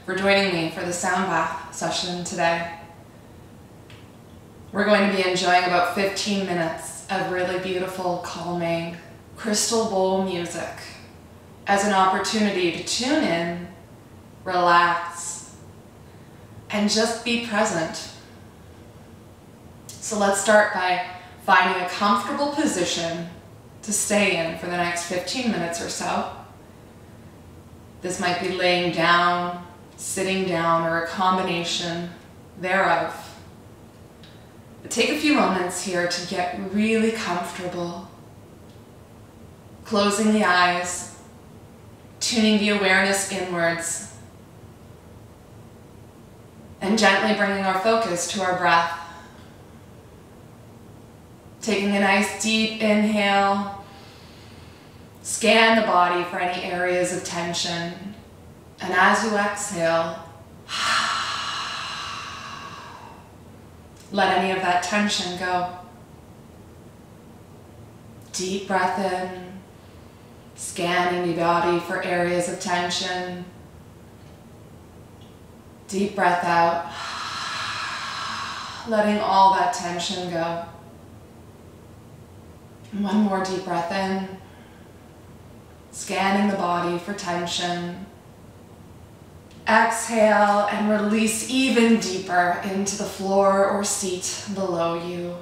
for joining me for the sound bath session today. We're going to be enjoying about 15 minutes of really beautiful, calming, crystal bowl music as an opportunity to tune in, relax, and just be present. So let's start by finding a comfortable position to stay in for the next 15 minutes or so. This might be laying down, sitting down, or a combination thereof. But take a few moments here to get really comfortable. Closing the eyes, tuning the awareness inwards, and gently bringing our focus to our breath. Taking a nice deep inhale. Scan the body for any areas of tension, and as you exhale, let any of that tension go. Deep breath in, scanning the body for areas of tension. Deep breath out, letting all that tension go. And one more deep breath in. Scanning the body for tension. Exhale and release even deeper into the floor or seat below you.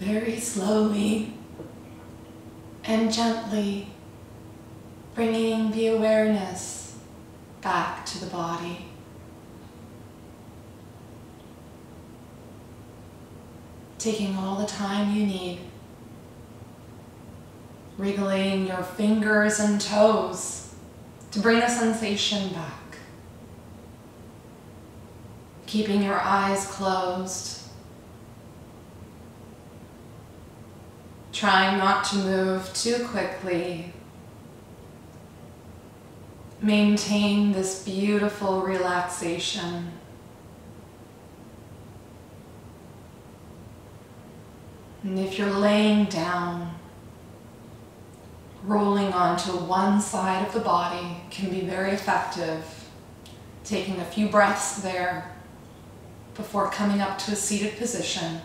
very slowly and gently bringing the awareness back to the body. Taking all the time you need, wriggling your fingers and toes to bring the sensation back. Keeping your eyes closed. Trying not to move too quickly. Maintain this beautiful relaxation. And if you're laying down, rolling onto one side of the body can be very effective. Taking a few breaths there before coming up to a seated position.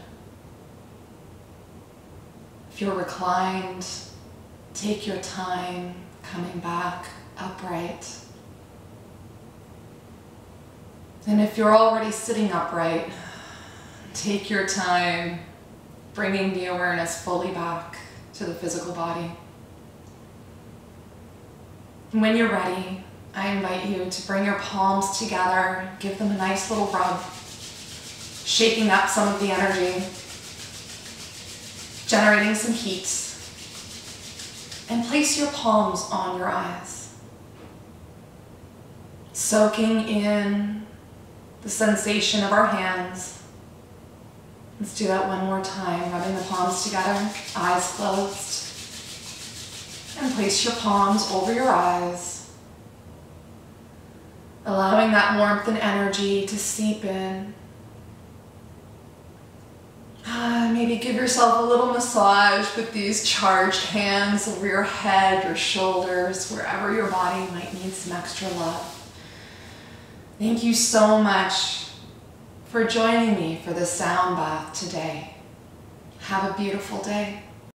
If you're reclined, take your time coming back upright. And if you're already sitting upright, take your time bringing the awareness fully back to the physical body. And when you're ready, I invite you to bring your palms together, give them a nice little rub, shaking up some of the energy, generating some heat, and place your palms on your eyes, soaking in the sensation of our hands. Let's do that one more time, rubbing the palms together, eyes closed, and place your palms over your eyes, allowing that warmth and energy to seep in. Maybe give yourself a little massage with these charged hands over your head, your shoulders, wherever your body might need some extra love. Thank you so much for joining me for this sound bath today. Have a beautiful day.